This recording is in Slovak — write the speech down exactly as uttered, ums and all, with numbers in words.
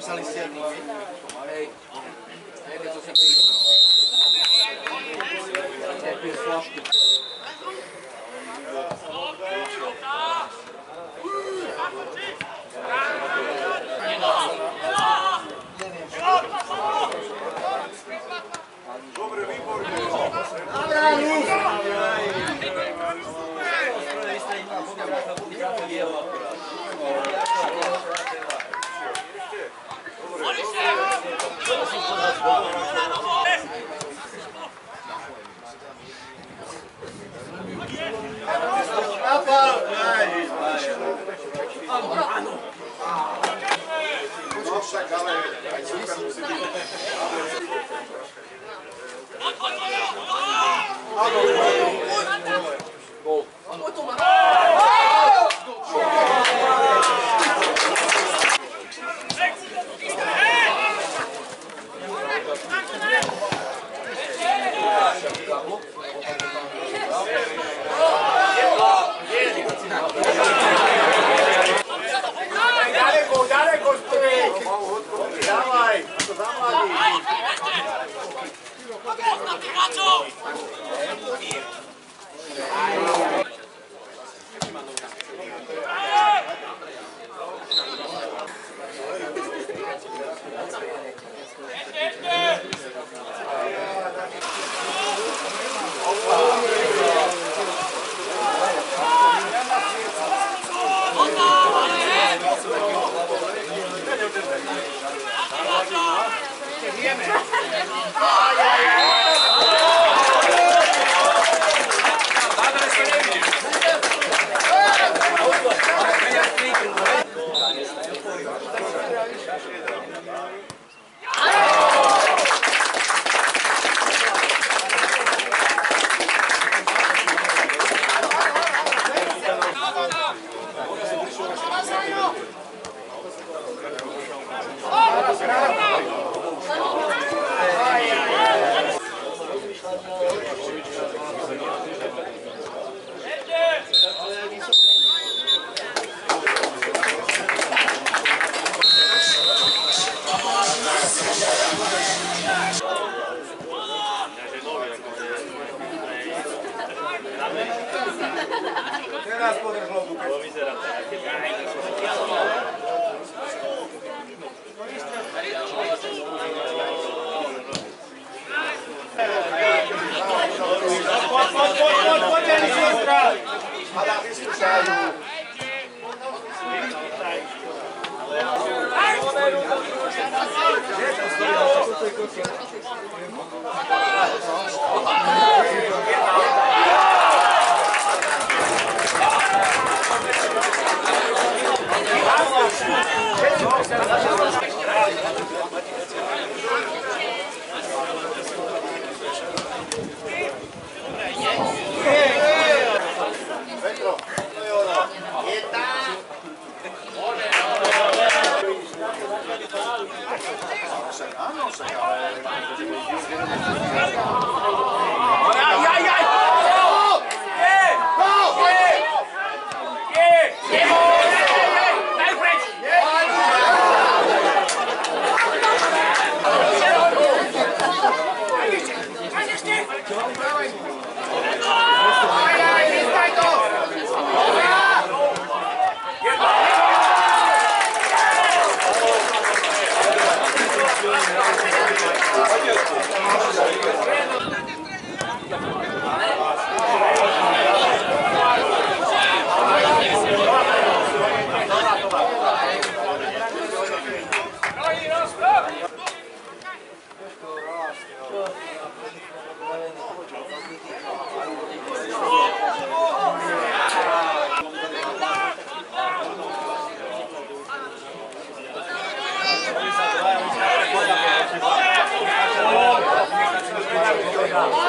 Napísali ste jedný. Hej. Hej, to sa píš flašku. Dobre, výborne. Však, ale aj super musí byť. Áno, gól. Ďaleko, ďaleko strik! Dávaj, to zamladí. Teraz podrž hlobu. To vyzerá tak. Poď, poď, poď, poď, poď, ani sestra! Adam, vyskúšajú. Petro, to je ono. Je tam. Áno, však, ale... Jaj, jaj, jaj! Je! Je! Je! Je! Daj preč! Thank you.